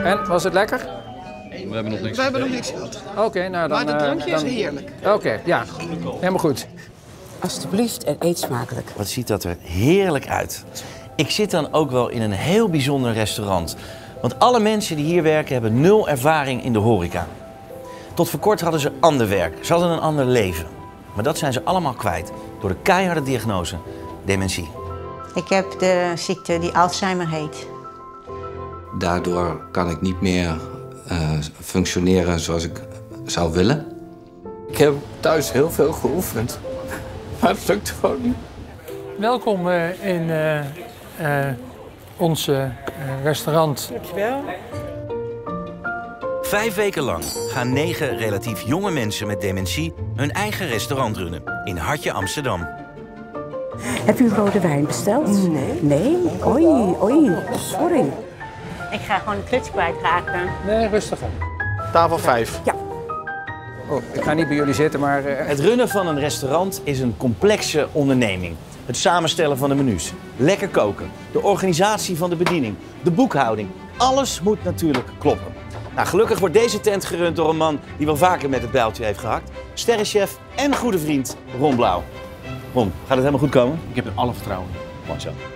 En, was het lekker? We hebben nog niks. We hebben nog niks gehad. Oké, nou dan... Maar het drankje is heerlijk. Oké, ja. Helemaal goed. Alsjeblieft en eet smakelijk. Wat ziet dat er heerlijk uit. Ik zit dan ook wel in een heel bijzonder restaurant. Want alle mensen die hier werken hebben 0 ervaring in de horeca. Tot voor kort hadden ze ander werk. Ze hadden een ander leven. Maar dat zijn ze allemaal kwijt door de keiharde diagnose dementie. Ik heb de ziekte die Alzheimer heet. Daardoor kan ik niet meer functioneren zoals ik zou willen. Ik heb thuis heel veel geoefend, maar het lukt gewoon niet. Welkom in ons restaurant. Dankjewel. 5 weken lang gaan 9 relatief jonge mensen met dementie hun eigen restaurant runnen in Hartje Amsterdam. Heb u rode wijn besteld? Nee. Nee? Oei, sorry. Ik ga gewoon de kluts kwijtraken. Nee, rustig aan. Tafel 5. Ja. Oh, ik ga niet bij jullie zitten, maar... Het runnen van een restaurant is een complexe onderneming. Het samenstellen van de menus, lekker koken, de organisatie van de bediening, de boekhouding. Alles moet natuurlijk kloppen. Nou, gelukkig wordt deze tent gerund door een man die wel vaker met het bijltje heeft gehakt. Sterrenchef en goede vriend Ron Blauw. Ron, gaat het helemaal goed komen? Ik heb er alle vertrouwen in. Mooi zo.